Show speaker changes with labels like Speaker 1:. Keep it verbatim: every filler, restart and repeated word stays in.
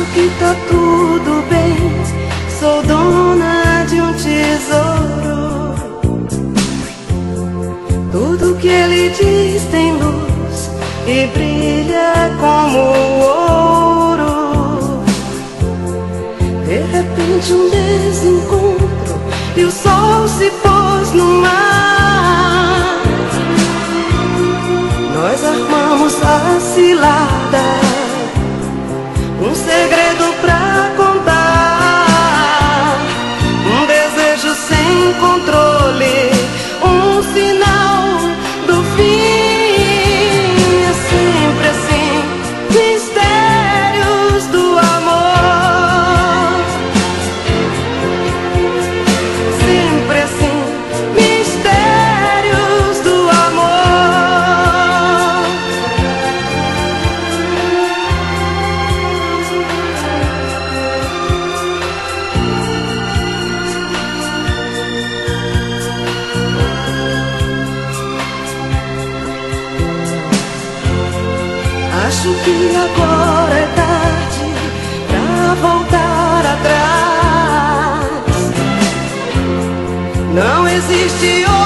Speaker 1: que tá tudo bem, sou dona de um tesouro. Tudo que ele diz tem luz e brilha como ouro. De repente um desencontro e o sol se pôs no mar. Nós armamos a cilada, um segredo pra contar, um desejo sem controle, um sinal do fim. É sempre assim, mistérios do amor. Sempre assim, mistérios do amor. Acho que agora é tarde pra voltar atrás. Não existe